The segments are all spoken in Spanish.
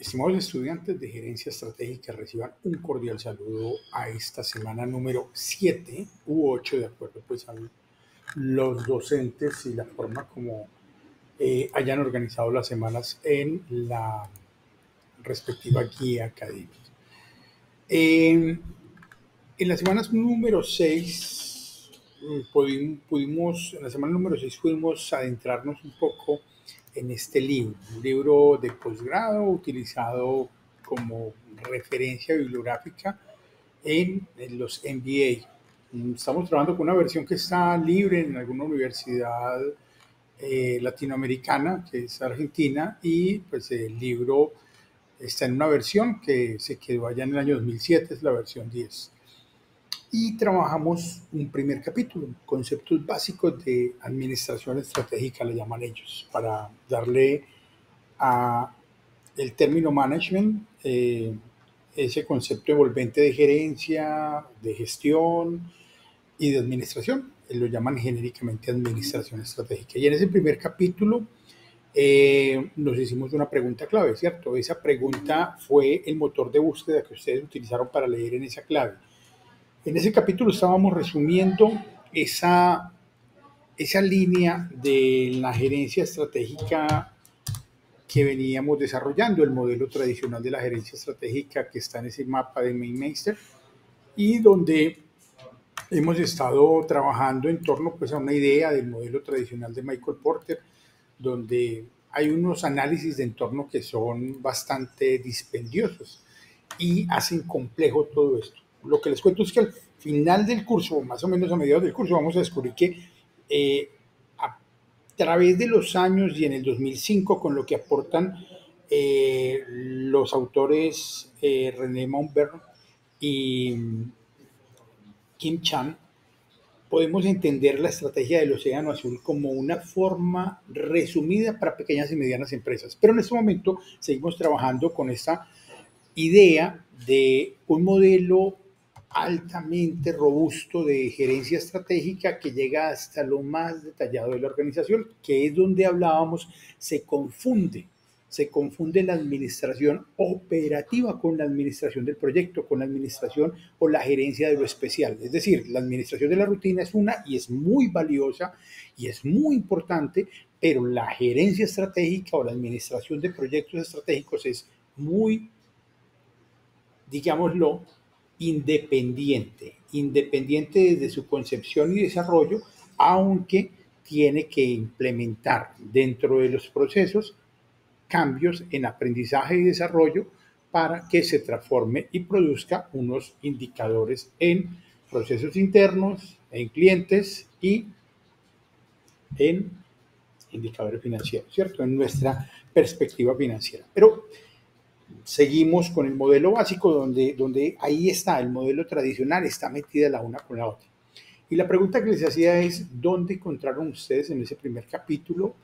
Estimados estudiantes de Gerencia Estratégica, reciban un cordial saludo a esta semana número 7 u 8, de acuerdo pues a los docentes y la forma como hayan organizado las semanas en la respectiva guía académica. En la semana número 6 pudimos, en la semana número 6 pudimos adentrarnos un poco en este libro, un libro de posgrado utilizado como referencia bibliográfica en los MBA. Estamos trabajando con una versión que está libre en alguna universidad latinoamericana, que es Argentina, y pues el libro está en una versión que se quedó allá en el año 2007, es la versión 10. Y trabajamos un primer capítulo, conceptos básicos de administración estratégica, le llaman ellos, para darle a el término management ese concepto envolvente de gerencia, de gestión y de administración. Lo llaman genéricamente administración estratégica. Y en ese primer capítulo nos hicimos una pregunta clave, ¿cierto? Esa pregunta fue el motor de búsqueda que ustedes utilizaron para leer en esa clave. En ese capítulo estábamos resumiendo esa línea de la gerencia estratégica que veníamos desarrollando, el modelo tradicional de la gerencia estratégica que está en ese mapa de Mainmeister, y donde hemos estado trabajando en torno pues, a una idea del modelo tradicional de Michael Porter, donde hay unos análisis de entorno que son bastante dispendiosos y hacen complejo todo esto. Lo que les cuento es que al final del curso, más o menos a mediados del curso, vamos a descubrir que a través de los años y en el 2005, con lo que aportan los autores René Monberg y Kim Chan, podemos entender la estrategia del Océano Azul como una forma resumida para pequeñas y medianas empresas. Pero en este momento seguimos trabajando con esta idea de un modelo altamente robusto de gerencia estratégica que llega hasta lo más detallado de la organización, que es donde hablábamos, se confunde la administración operativa con la administración del proyecto, con la administración o la gerencia de lo especial. Es decir, la administración de la rutina es una y es muy valiosa y es muy importante, pero la gerencia estratégica o la administración de proyectos estratégicos es muy, digámoslo, independiente desde su concepción y desarrollo, aunque tiene que implementar dentro de los procesos cambios en aprendizaje y desarrollo para que se transforme y produzca unos indicadores en procesos internos, en clientes y en indicadores financieros, ¿cierto? En nuestra perspectiva financiera. Pero seguimos con el modelo básico donde ahí está el modelo tradicional, está metida la una con la otra. Y la pregunta que les hacía es, ¿dónde encontraron ustedes en ese primer capítulo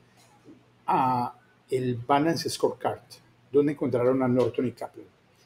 el Balance Scorecard? ¿Dónde encontraron a Norton y Kaplan?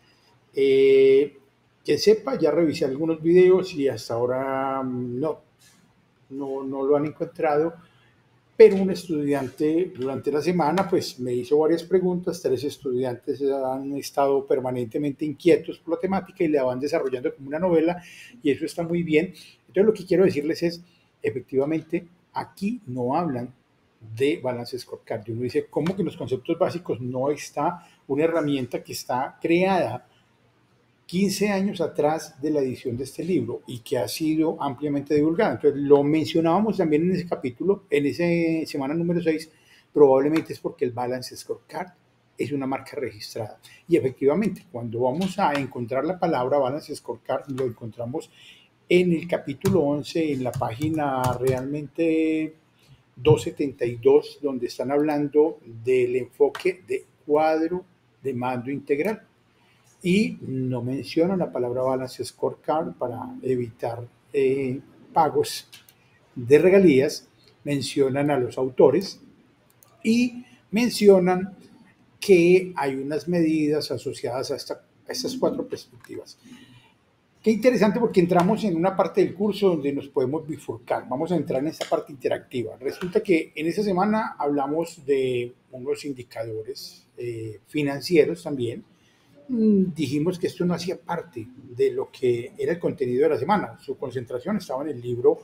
Que sepa, ya revisé algunos videos y hasta ahora no lo han encontrado, pero un estudiante durante la semana pues me hizo varias preguntas. 3 estudiantes han estado permanentemente inquietos por la temática y la van desarrollando como una novela, y eso está muy bien. Entonces lo que quiero decirles es, efectivamente, aquí no hablan de Balance Scorecard. Y uno dice, ¿cómo que en los conceptos básicos no está una herramienta que está creada 15 años atrás de la edición de este libro y que ha sido ampliamente divulgada? Entonces, lo mencionábamos también en ese capítulo, en esa semana número 6, probablemente es porque el Balance Scorecard es una marca registrada. Y efectivamente, cuando vamos a encontrar la palabra Balance Scorecard, lo encontramos en el capítulo 11, en la página realmente 272, donde están hablando del enfoque de cuadro de mando integral. Y no mencionan la palabra Balance Scorecard para evitar pagos de regalías. Mencionan a los autores y mencionan que hay unas medidas asociadas a estas 4 perspectivas. Qué interesante, porque entramos en una parte del curso donde nos podemos bifurcar. Vamos a entrar en esta parte interactiva. Resulta que en esta semana hablamos de unos indicadores financieros también, dijimos que esto no hacía parte de lo que era el contenido de la semana. Su concentración estaba en el libro,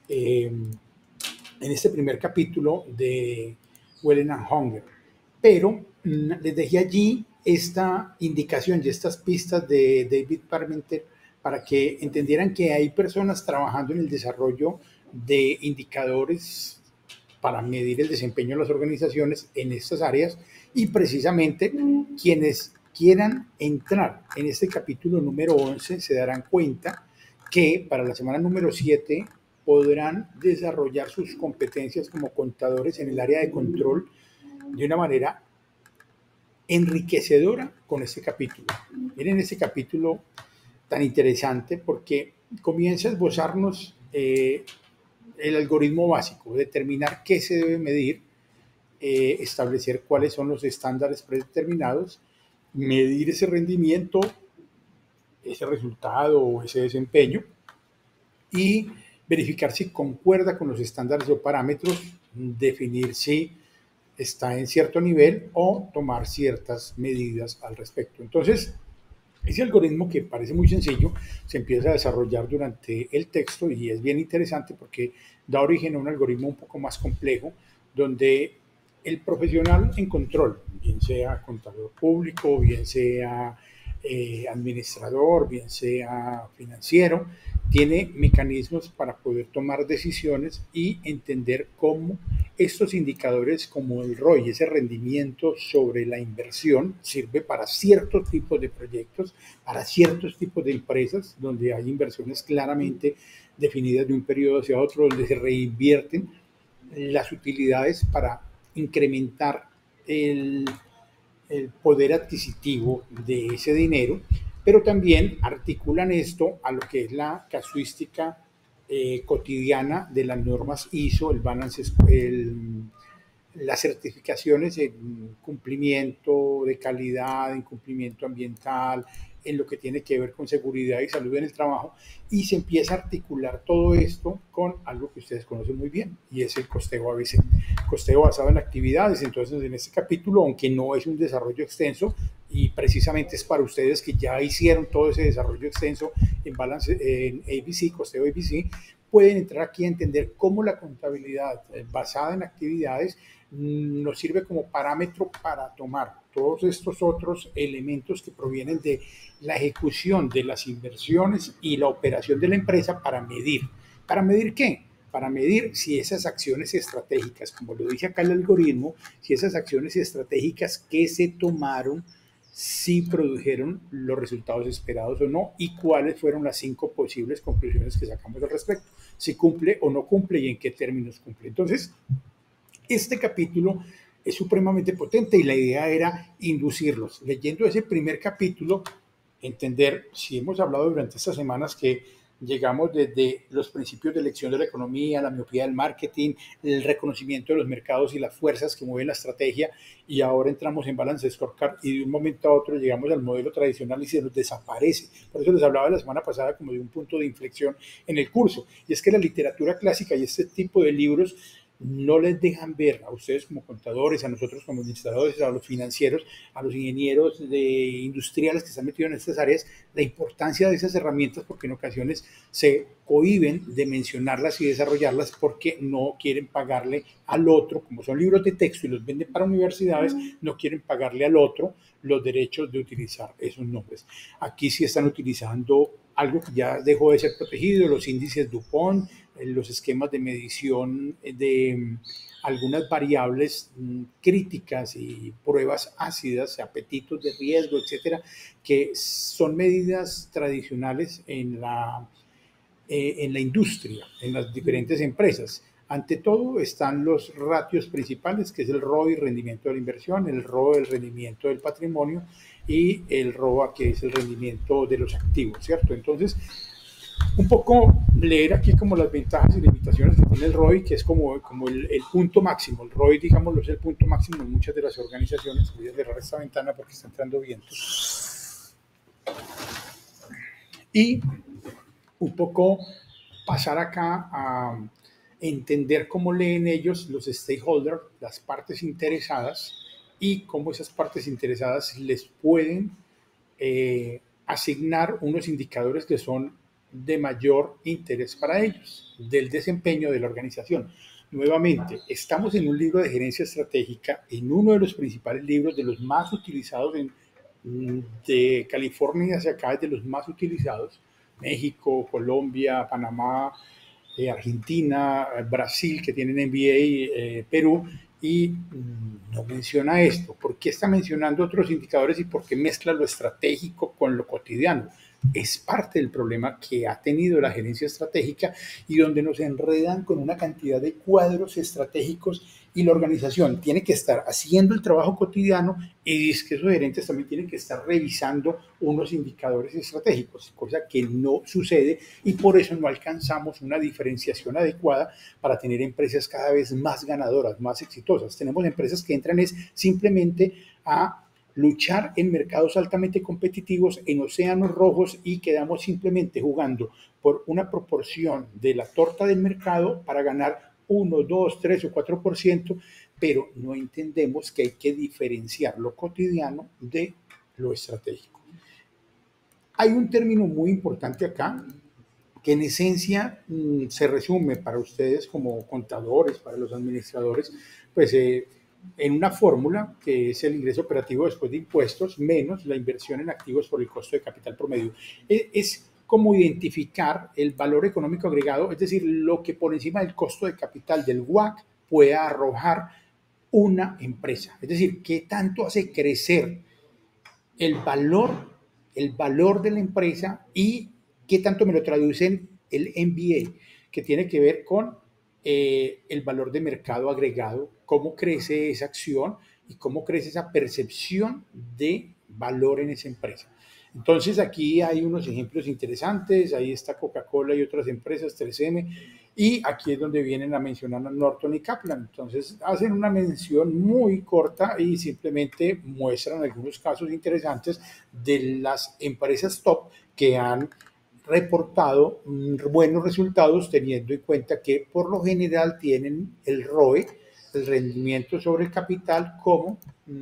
en este primer capítulo de Wellen and Hunger. Pero les dejé allí esta indicación y estas pistas de David Parmenter para que entendieran que hay personas trabajando en el desarrollo de indicadores para medir el desempeño de las organizaciones en estas áreas, y precisamente quienes quieran entrar en este capítulo número 11 se darán cuenta que para la semana número 7 podrán desarrollar sus competencias como contadores en el área de control de una manera enriquecedora con este capítulo. Miren este capítulo tan interesante porque comienza a esbozarnos el algoritmo básico, determinar qué se debe medir, establecer cuáles son los estándares predeterminados, medir ese rendimiento, ese resultado o ese desempeño, y verificar si concuerda con los estándares o parámetros, definir si está en cierto nivel o tomar ciertas medidas al respecto. Entonces, ese algoritmo, que parece muy sencillo, se empieza a desarrollar durante el texto y es bien interesante porque da origen a un algoritmo un poco más complejo, donde el profesional en control, bien sea contador público, bien sea administrador, bien sea financiero, tiene mecanismos para poder tomar decisiones y entender cómo estos indicadores como el ROI, ese rendimiento sobre la inversión, sirve para ciertos tipos de proyectos, para ciertos tipos de empresas donde hay inversiones claramente definidas de un periodo hacia otro, donde se reinvierten las utilidades para incrementar el poder adquisitivo de ese dinero, pero también articulan esto a lo que es la casuística cotidiana de las normas ISO, el balance, las certificaciones en cumplimiento de calidad, en cumplimiento ambiental, en lo que tiene que ver con seguridad y salud en el trabajo, y se empieza a articular todo esto con algo que ustedes conocen muy bien, y es el costeo ABC. Costeo basado en actividades. Entonces, en este capítulo, aunque no es un desarrollo extenso, y precisamente es para ustedes que ya hicieron todo ese desarrollo extenso en balance, en ABC, costeo ABC, pueden entrar aquí a entender cómo la contabilidad basada en actividades nos sirve como parámetro para tomar todos estos otros elementos que provienen de la ejecución de las inversiones y la operación de la empresa para medir. ¿Para medir qué? Para medir si esas acciones estratégicas, como lo dice acá el algoritmo, si esas acciones estratégicas que se tomaron, si produjeron los resultados esperados o no, y cuáles fueron las 5 posibles conclusiones que sacamos al respecto, si cumple o no cumple y en qué términos cumple. Entonces, este capítulo es supremamente potente y la idea era inducirlos. Leyendo ese primer capítulo, entender, si hemos hablado durante estas semanas que llegamos desde los principios de elección de la economía, la miopía del marketing, el reconocimiento de los mercados y las fuerzas que mueven la estrategia, y ahora entramos en Balance Scorecard y de un momento a otro llegamos al modelo tradicional y se nos desaparece. Por eso les hablaba la semana pasada como de un punto de inflexión en el curso, y es que la literatura clásica y este tipo de libros no les dejan ver a ustedes como contadores, a nosotros como administradores, a los financieros, a los ingenieros industriales que están metidos en estas áreas, la importancia de esas herramientas, porque en ocasiones se cohíben de mencionarlas y desarrollarlas porque no quieren pagarle al otro, como son libros de texto y los venden para universidades, no quieren pagarle al otro los derechos de utilizar esos nombres. Aquí sí están utilizando algo que ya dejó de ser protegido, los índices DuPont, los esquemas de medición de algunas variables críticas y pruebas ácidas, apetitos de riesgo, etcétera, que son medidas tradicionales en la industria, en las diferentes empresas. Ante todo están los ratios principales, que es el ROI, rendimiento de la inversión, el ROE, el rendimiento del patrimonio, y el ROA, que es el rendimiento de los activos, ¿cierto? Entonces, un poco leer aquí como las ventajas y limitaciones que tiene el ROI, que es como el punto máximo. El ROI, digámoslo, es el punto máximo en muchas de las organizaciones. Voy a cerrar esta ventana porque está entrando viento. Y un poco pasar acá a entender cómo leen ellos, los stakeholders, las partes interesadas, y cómo esas partes interesadas les pueden asignar unos indicadores que son de mayor interés para ellos, del desempeño de la organización. Nuevamente, estamos en un libro de gerencia estratégica, en uno de los principales libros, de los más utilizados de California hacia acá, es de los más utilizados. México, Colombia, Panamá, Argentina, Brasil, que tienen MBA, Perú, y no menciona esto. ¿Por qué está mencionando otros indicadores y por qué mezcla lo estratégico con lo cotidiano? Es parte del problema que ha tenido la gerencia estratégica y donde nos enredan con una cantidad de cuadros estratégicos y la organización tiene que estar haciendo el trabajo cotidiano y es que esos gerentes también tienen que estar revisando unos indicadores estratégicos, cosa que no sucede y por eso no alcanzamos una diferenciación adecuada para tener empresas cada vez más ganadoras, más exitosas. Tenemos empresas que entran es simplemente a luchar en mercados altamente competitivos, en océanos rojos y quedamos simplemente jugando por una proporción de la torta del mercado para ganar 1, 2, 3 o 4%, pero no entendemos que hay que diferenciar lo cotidiano de lo estratégico. Hay un término muy importante acá que en esencia se resume para ustedes como contadores, para los administradores, pues en una fórmula que es el ingreso operativo después de impuestos menos la inversión en activos por el costo de capital promedio. Es como identificar el valor económico agregado, es decir, lo que por encima del costo de capital del WACC pueda arrojar una empresa. Es decir, qué tanto hace crecer el valor, el valor de la empresa y qué tanto me lo traducen el MBA, que tiene que ver con el valor de mercado agregado, cómo crece esa acción y cómo crece esa percepción de valor en esa empresa. Entonces aquí hay unos ejemplos interesantes, ahí está Coca-Cola y otras empresas, 3M, y aquí es donde vienen a mencionar a Norton y Kaplan. Entonces hacen una mención muy corta y simplemente muestran algunos casos interesantes de las empresas top que han reportado buenos resultados teniendo en cuenta que por lo general tienen el ROE, el rendimiento sobre el capital, como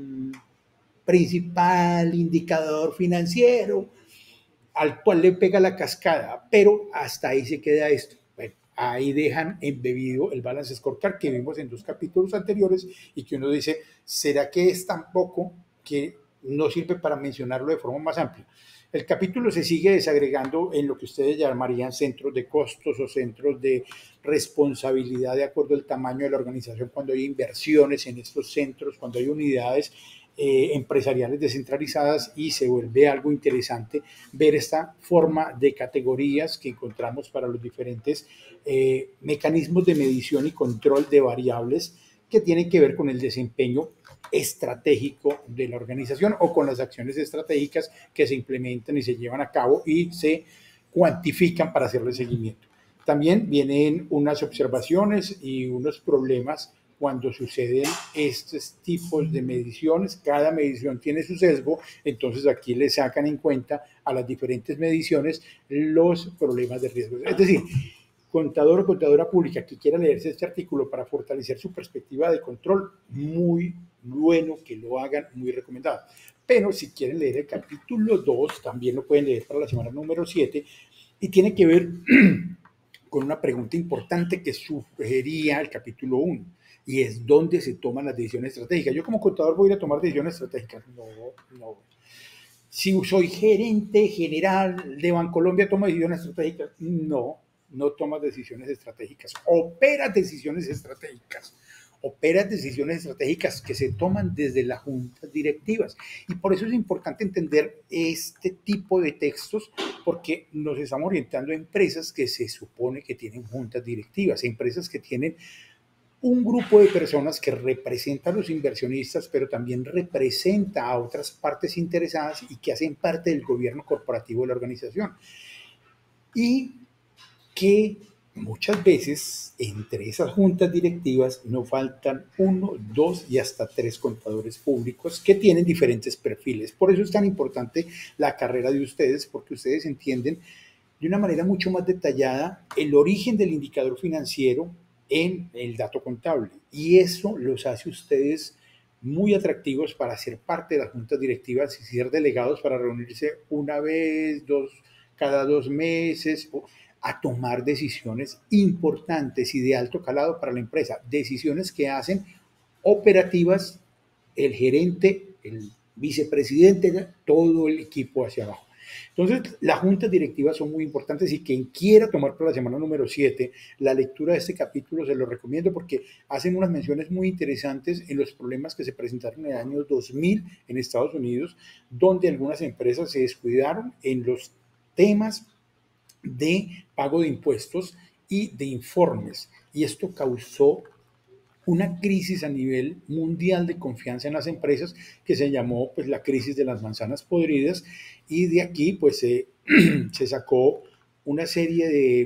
principal indicador financiero al cual le pega la cascada, pero hasta ahí se queda esto. Bueno, ahí dejan embebido el balance scorecard que vimos en 2 capítulos anteriores y que uno dice, ¿será que es tan poco que no sirve para mencionarlo de forma más amplia? El capítulo se sigue desagregando en lo que ustedes llamarían centros de costos o centros de responsabilidad de acuerdo al tamaño de la organización, cuando hay inversiones en estos centros, cuando hay unidades empresariales descentralizadas y se vuelve algo interesante ver esta forma de categorías que encontramos para los diferentes mecanismos de medición y control de variables que tienen que ver con el desempeño estratégico de la organización o con las acciones estratégicas que se implementan y se llevan a cabo y se cuantifican para hacerle seguimiento. También vienen unas observaciones y unos problemas cuando suceden estos tipos de mediciones. Cada medición tiene su sesgo, entonces aquí le sacan en cuenta a las diferentes mediciones los problemas de riesgo. Es decir, contador o contadora pública que quiera leerse este artículo para fortalecer su perspectiva de control, muy bueno que lo hagan, muy recomendado. Pero si quieren leer el capítulo 2, también lo pueden leer para la semana número 7 y tiene que ver con una pregunta importante que sugería el capítulo 1 y es dónde se toman las decisiones estratégicas. Yo como contador voy a ir a tomar decisiones estratégicas. No. Si soy gerente general de Bancolombia, ¿tomo decisiones estratégicas? No tomas decisiones estratégicas. Operas decisiones estratégicas. Operas decisiones estratégicas que se toman desde las juntas directivas. Y por eso es importante entender este tipo de textos, porque nos estamos orientando a empresas que se supone que tienen juntas directivas, empresas que tienen un grupo de personas que representa a los inversionistas, pero también representa a otras partes interesadas y que hacen parte del gobierno corporativo de la organización. Y que muchas veces entre esas juntas directivas no faltan 1, 2 y hasta 3 contadores públicos que tienen diferentes perfiles. Por eso es tan importante la carrera de ustedes, porque ustedes entienden de una manera mucho más detallada el origen del indicador financiero en el dato contable. Y eso los hace ustedes muy atractivos para ser parte de las juntas directivas y ser delegados para reunirse una vez, cada 2 meses, a tomar decisiones importantes y de alto calado para la empresa, decisiones que hacen operativas el gerente, el vicepresidente, todo el equipo hacia abajo. Entonces, las juntas directivas son muy importantes y quien quiera tomar para la semana número 7 la lectura de este capítulo se lo recomiendo porque hacen unas menciones muy interesantes en los problemas que se presentaron en el año 2000 en Estados Unidos, donde algunas empresas se descuidaron en los temas de pago de impuestos y de informes. Y esto causó una crisis a nivel mundial de confianza en las empresas que se llamó pues la crisis de las manzanas podridas y de aquí pues se sacó una serie de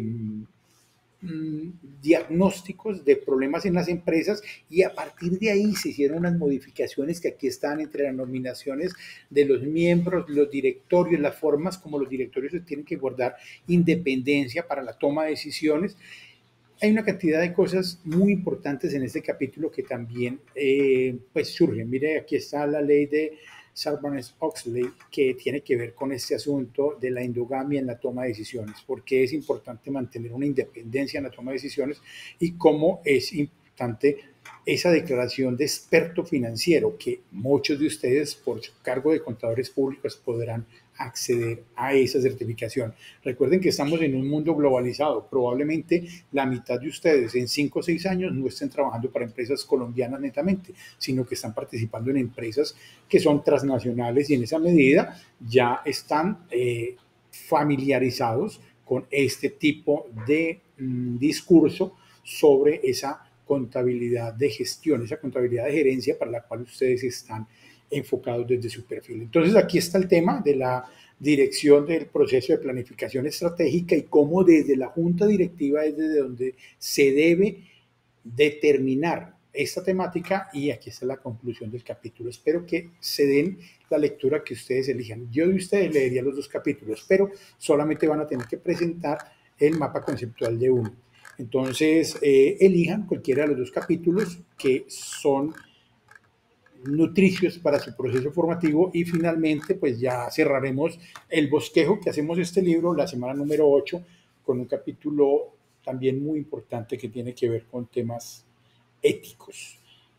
diagnósticos de problemas en las empresas y a partir de ahí se hicieron unas modificaciones que aquí están entre las nominaciones de los miembros, los directorios, las formas como los directorios tienen que guardar independencia para la toma de decisiones. Hay una cantidad de cosas muy importantes en este capítulo que también pues surgen. Mire, aquí está la ley de Sarbanes-Oxley que tiene que ver con este asunto de la endogamia en la toma de decisiones, porque es importante mantener una independencia en la toma de decisiones y cómo es importante esa declaración de experto financiero que muchos de ustedes por su cargo de contadores públicos podrán acceder a esa certificación. Recuerden que estamos en un mundo globalizado. Probablemente la mitad de ustedes en 5 o 6 años no estén trabajando para empresas colombianas netamente, sino que están participando en empresas que son transnacionales y en esa medida ya están familiarizados con este tipo de discurso sobre esa contabilidad de gestión, esa contabilidad de gerencia para la cual ustedes están enfocados desde su perfil. Entonces aquí está el tema de la dirección del proceso de planificación estratégica y cómo desde la junta directiva es desde donde se debe determinar esta temática y aquí está la conclusión del capítulo. Espero que se den la lectura que ustedes elijan. Yo de ustedes leería los 2 capítulos, pero solamente van a tener que presentar el mapa conceptual de uno. Entonces, elijan cualquiera de los 2 capítulos que son nutricios para su proceso formativo y finalmente pues ya cerraremos el bosquejo que hacemos este libro la semana número 8 con un capítulo también muy importante que tiene que ver con temas éticos.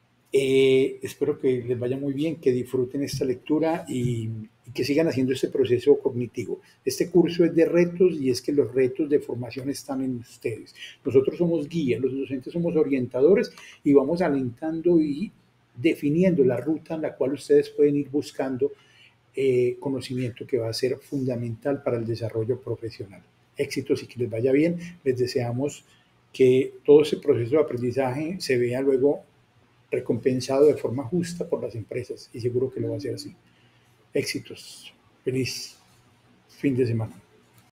Espero que les vaya muy bien, que disfruten esta lectura y que sigan haciendo este proceso cognitivo. Este curso es de retos y es que los retos de formación están en ustedes. Nosotros somos guías, los docentes somos orientadores y vamos alentando y definiendo la ruta en la cual ustedes pueden ir buscando conocimiento que va a ser fundamental para el desarrollo profesional. Éxitos y que les vaya bien. Les deseamos que todo ese proceso de aprendizaje se vea luego recompensado de forma justa por las empresas y seguro que lo va a hacer así. Éxitos. Feliz fin de semana.